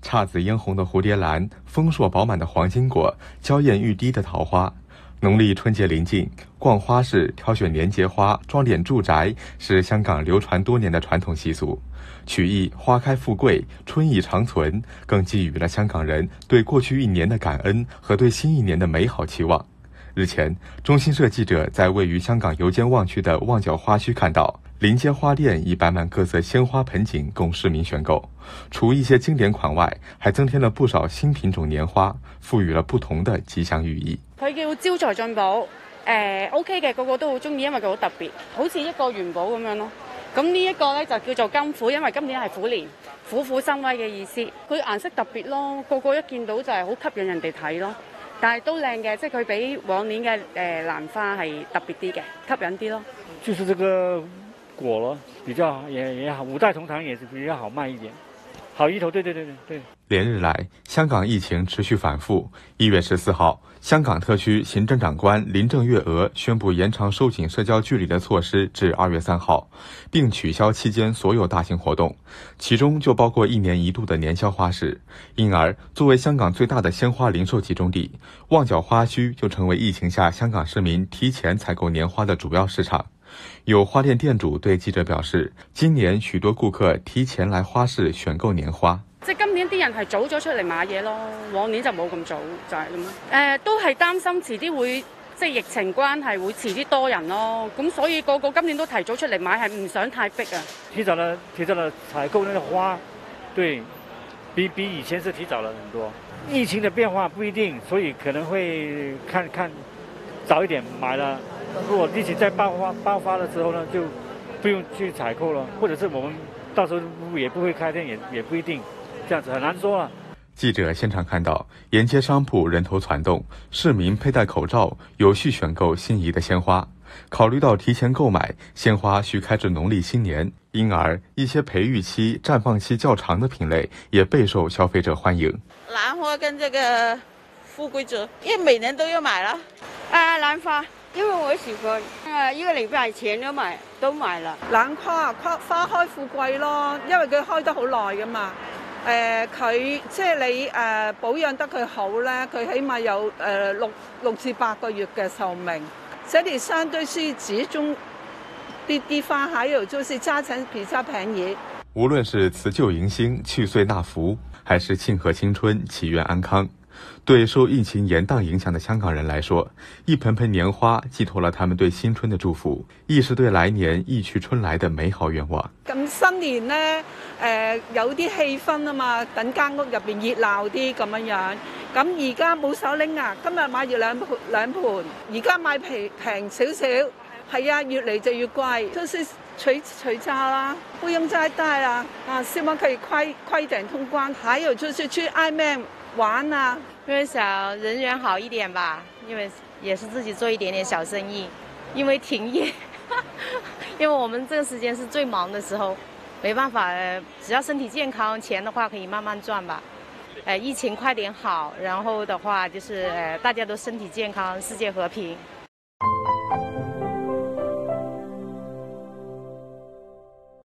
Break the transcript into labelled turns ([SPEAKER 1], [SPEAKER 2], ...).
[SPEAKER 1] 姹紫嫣红的蝴蝶兰，丰硕饱满的黄金果，娇艳欲滴的桃花。农历春节临近，逛花市、挑选年节花、装点住宅，是香港流传多年的传统习俗。取意花开富贵、春意长存，更寄予了香港人对过去一年的感恩和对新一年的美好期望。日前，中新社记者在位于香港油尖旺区的旺角花墟看到，临街花店已摆满各色鲜花盆景供市民选购。除一些经典款外，还增添了不少新品種年花，賦予了不同的吉祥寓意。
[SPEAKER 2] 佢叫招財進寶，OK 嘅，個個都好中意，因為佢好特別，好似一個元寶咁樣咯。咁呢一個咧就叫做金虎，因為今年係虎年，虎虎生威嘅意思。佢顏色特別咯，個個一見到就係好吸引人哋睇咯。但係都靚嘅，即係佢比往年嘅蘭花係特別啲嘅，吸引啲咯。
[SPEAKER 3] 就是這個果咯，比較也好，五代同堂也是比較好賣一點，好意頭，對。
[SPEAKER 1] 連日來，香港疫情持續反覆。1月14號，香港特區行政長官林鄭月娥宣布延長收緊社交距離的措施至2月3號，並取消期間所有大型活動，其中就包括1年一度的年宵花市。因而，作為香港最大的鮮花零售集中地，旺角花墟就成為疫情下香港市民提前採購年花的主要市場。有花店店主對記者表示，今年許多顧客提前來花市選購年花。
[SPEAKER 2] 即係今年啲人係早咗出嚟買嘢咯，往年就冇咁早，就係咁。都係擔心遲啲會即係疫情關係會遲啲多人咯，咁所以個個今年都提早出嚟買，係唔想太逼啊。
[SPEAKER 3] 提早了採購那個花，對，比以前是提早了很多。疫情的變化不一定，所以可能會看早一點買了。如果疫情再爆發的時候呢，就不用去採購了，或者是我們到時候也不會開店，也不一定。這樣子很難說了。
[SPEAKER 1] 記者現場看到，沿街商鋪人頭攒動，市民佩戴口罩，有序選購心儀的鮮花。考慮到提前購買，鮮花需開至農曆新年，因而一些培育期、綻放期較長的品類也備受消費者歡迎。
[SPEAKER 4] 蘭花跟這個富貴竹，因為每年都要買啦。
[SPEAKER 5] 蘭花，因為我喜歡，一個禮拜前都買了。
[SPEAKER 6] 蘭花花開富貴咯，因為佢開得好耐噶嘛。佢即係你保養得佢好咧，佢起碼有6至8個月嘅壽命。這裡相對是集中啲花，還有就是價錢比較便宜。
[SPEAKER 1] 無論是辭舊迎新、去歲納福，還是慶賀新春、祈願安康，對受疫情嚴宕影響的香港人來說，一盆盆年花寄託了他們對新春的祝福，亦是對來年意去春來的美好願望。
[SPEAKER 6] 咁新年呢，有啲氣氛啊嘛，等間屋入邊熱鬧啲咁樣。咁而家冇手拎啊，今日買住兩盆，而家買平少少，係啊，越嚟就越貴，就是取價啦，不用再帶啦。希望可以快點通關，還有就是去外面玩啊。
[SPEAKER 7] 因為想人緣好一點吧，因為也是自己做一點點小生意，因為停業，因為我們這個時間是最忙的時候，沒辦法，只要身體健康，錢的話可以慢慢賺吧。疫情快點好，然後的話就是大家都身體健康，世界和平。